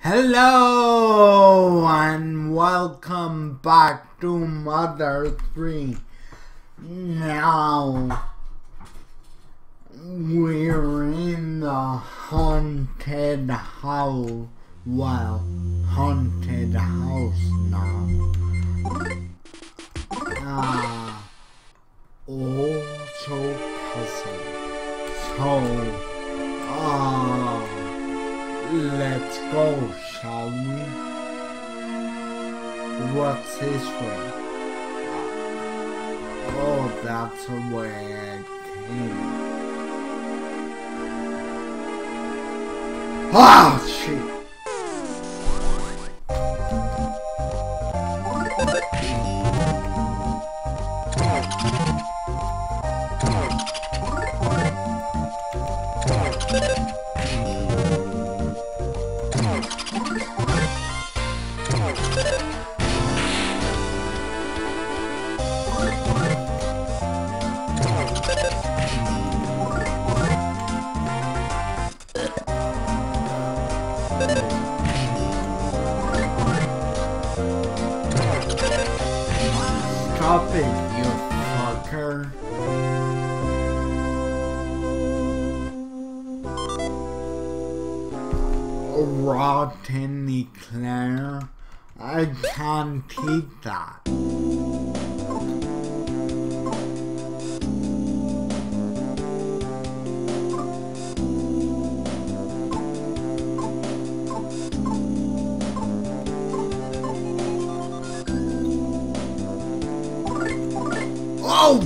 Hello and welcome back to Mother 3. Now we're in the haunted house. Well, haunted house now. Also puzzle. Let's go, shall we? What's this way? Oh, that's the way I came. Ah, shit! Stop it, you fucker. Rotten eclair. I can't eat that. Oh!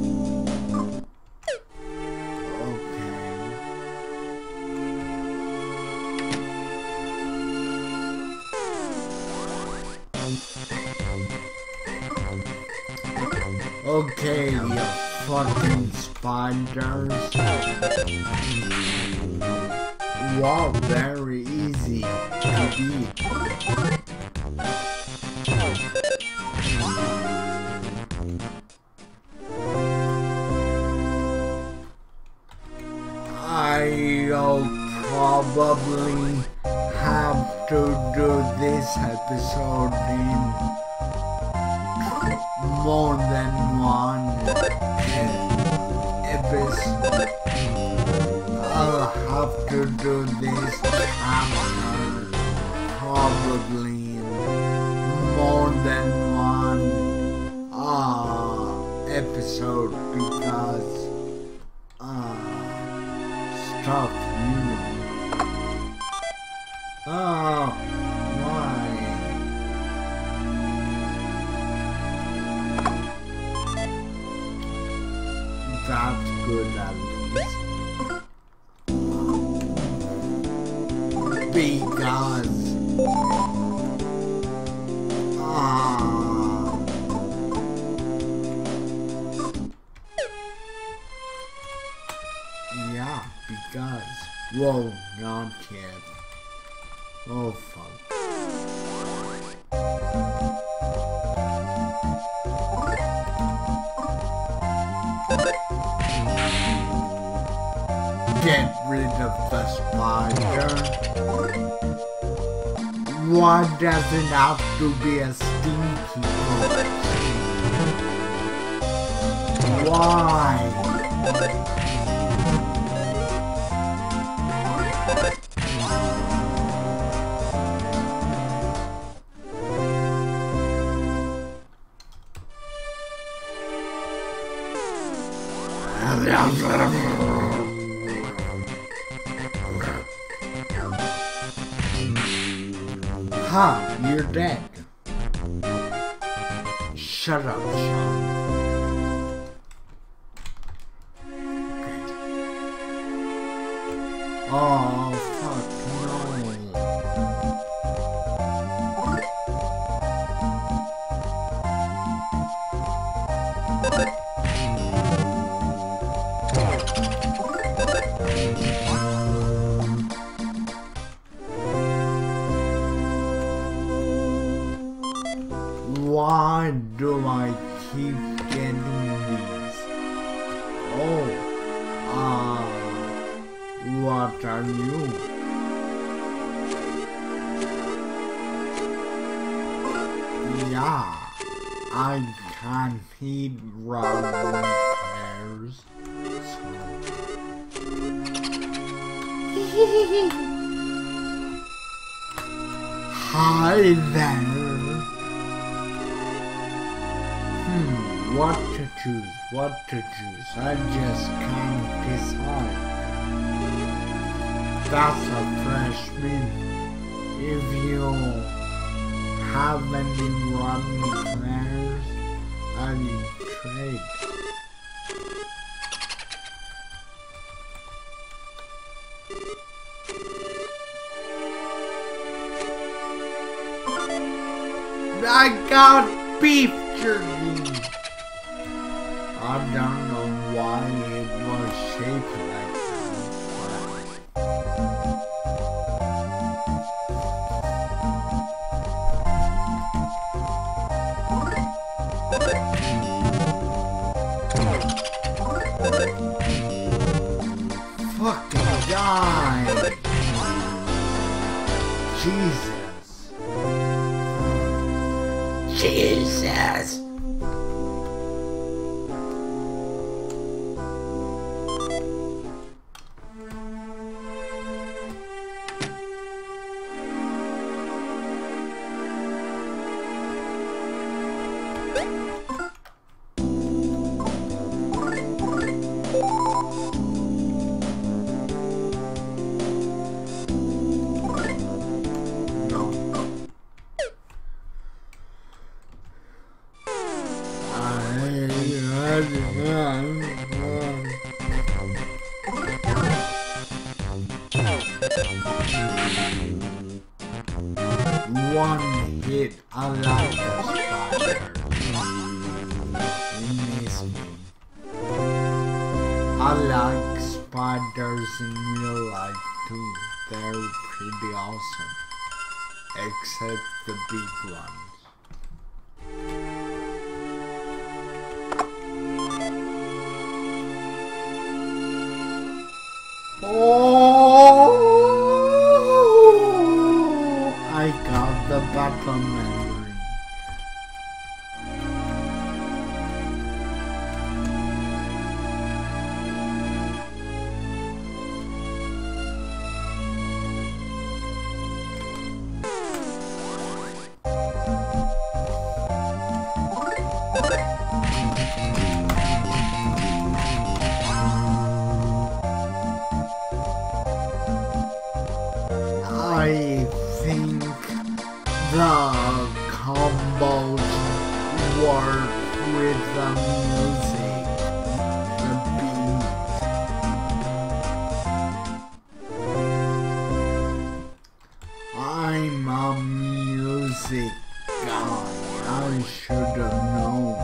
Okay, you fucking spiders. Wow, very easy to beat. I'll probably have to do this episode in more than one episode. I'll have to do this chapter probably in more than one episode because stuff, you know. Oh, why? That's good at least. Because yeah, because whoa, not yet. Oh fuck. Get rid of the spider. Why does it have to be a stinky ghost? Why? Ha, you're dead. Shut up, Sean. Okay. Oh, fuck, no. Why do I keep getting these? Oh, what are you? I can't eat rotten pears. Hi there. What to choose? I just can't decide. That's a fresh mint. If you have any rotten pears, I'll trade. I got beef jerky. I don't know why it was shaped like that. Fucking die! Jesus! One hit, I like a spider. You miss me. I like spiders in real life too. They're pretty awesome. Except the big ones. Oh, I got the battle memory. I think the combos work with the music, the beat. I'm a music guy, I should have known.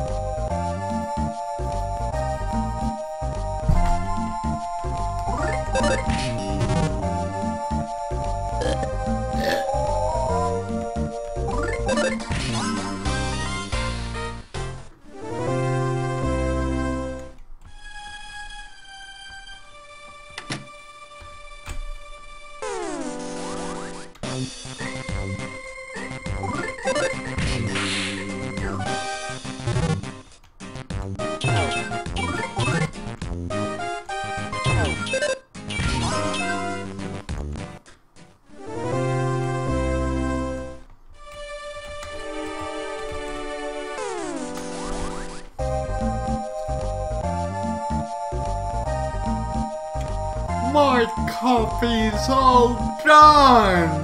My coffee's all done!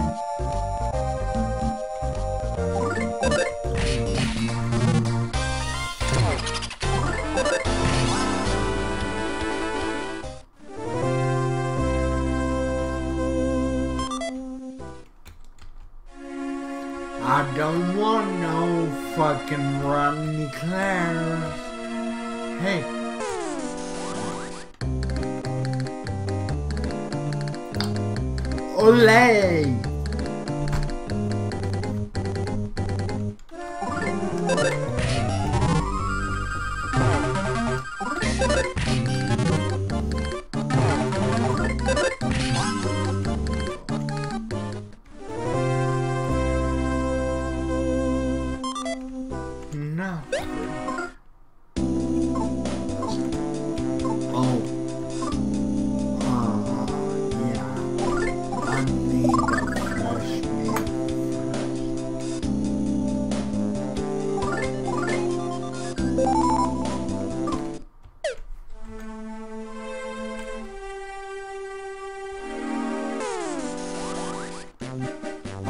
I don't want no fucking Rodney Clares. Hey. Olay!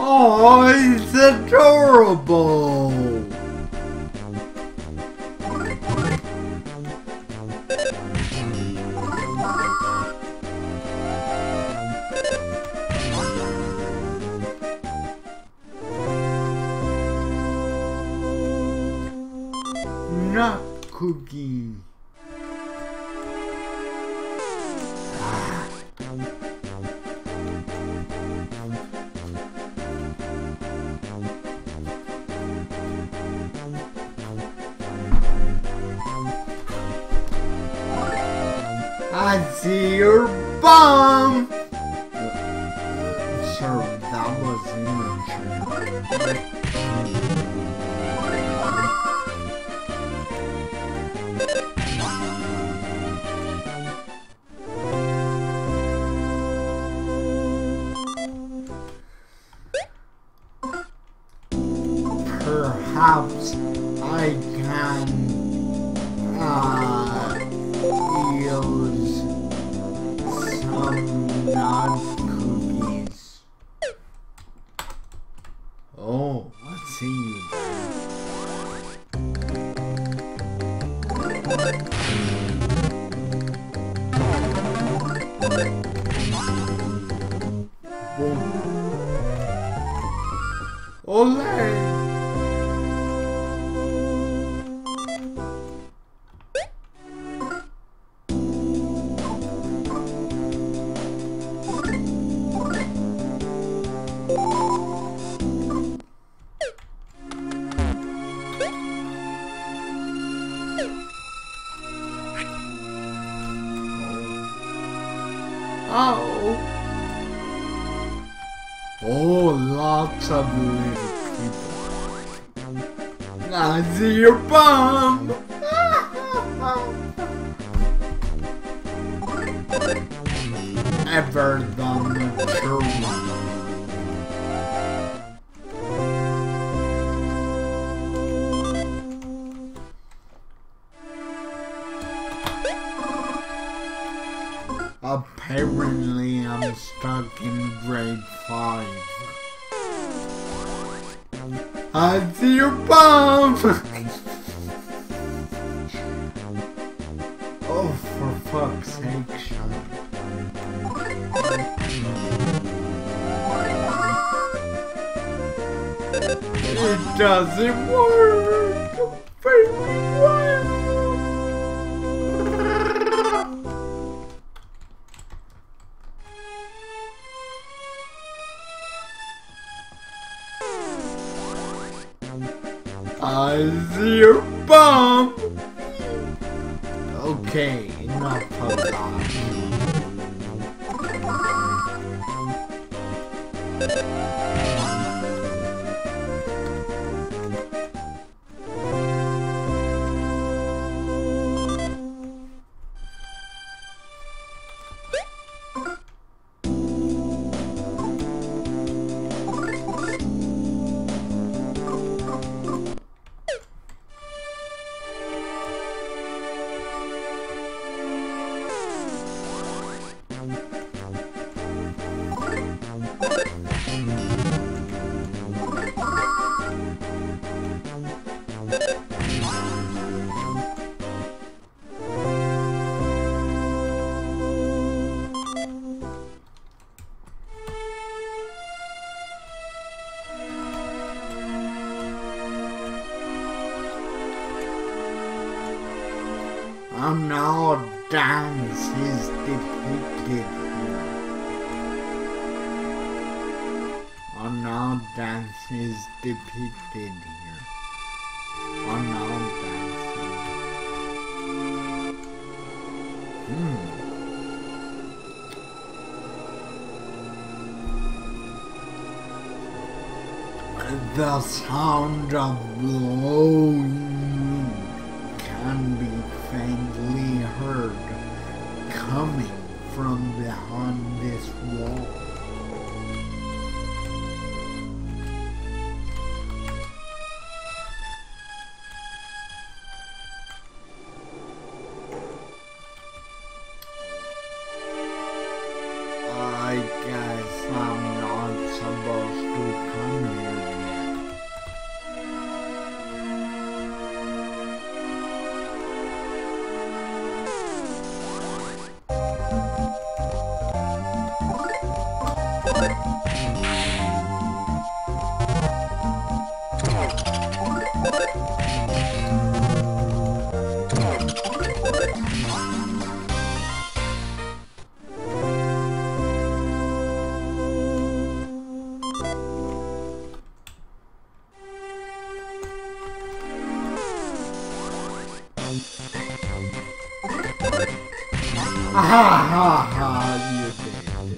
Oh, it's adorable! Nut cookie. I see your bum! Sorry, that was immature. Perhaps I can use some nut cookies. Oh, let's see you Boom. Olé! Oh, lots of little people. I see your bum. Ever the mature one. Apparently, I'm stuck in grade 5. I see your bum! Oh, for fuck's sake, Sean. It doesn't work! Very well! I see your bum! Okay, enough of that. And now a dance is depicted here. And now dance is depicted here. And now dancing. The sound of blowing can be faintly heard coming from behind this wall. I guess I'm not supposed to You did.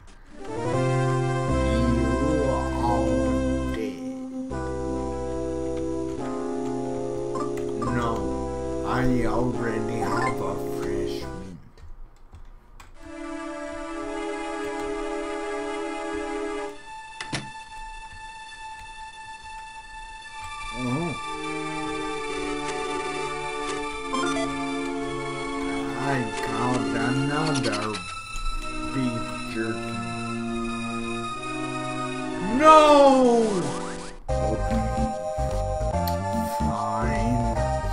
You all did. No, I already have a fresh mint. Oh. I got another beef jerky. No! Okay. Fine.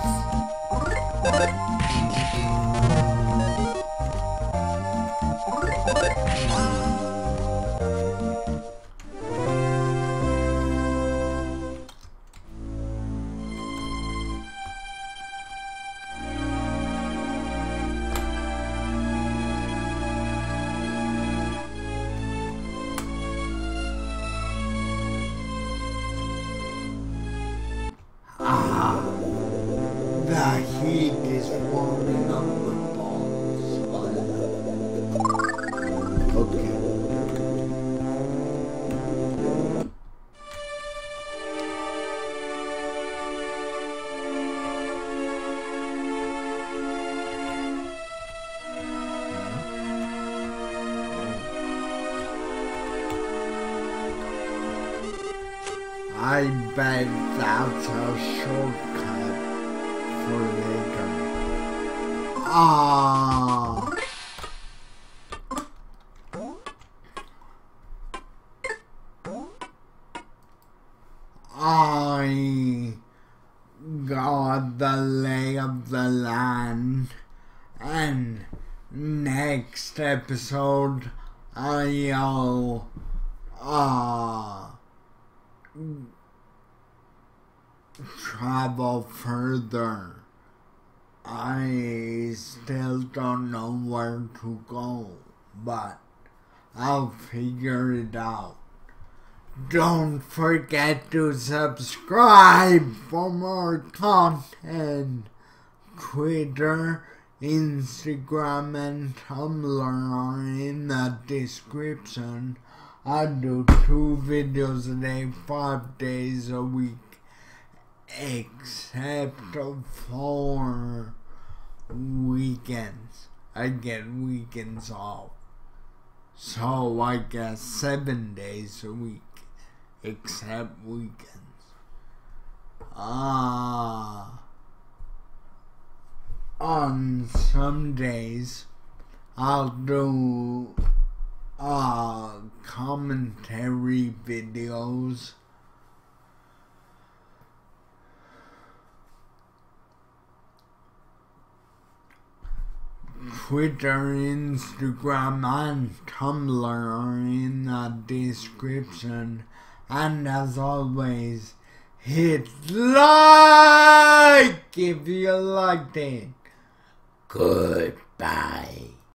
The heat is warming up the balls. Okay. I bet that's a shortcut for later. I got the lay of the land, and next episode I'll travel further. I still don't know where to go, but I'll figure it out. Don't forget to subscribe for more content. Twitter, Instagram, and Tumblr are in the description. I do 2 videos a day, 5 days a week, except for weekends. I get weekends off, so I get 7 days a week, except weekends. On some days, I'll do commentary videos. Twitter, Instagram, and Tumblr are in the description. And as always, hit like if you liked it. Goodbye.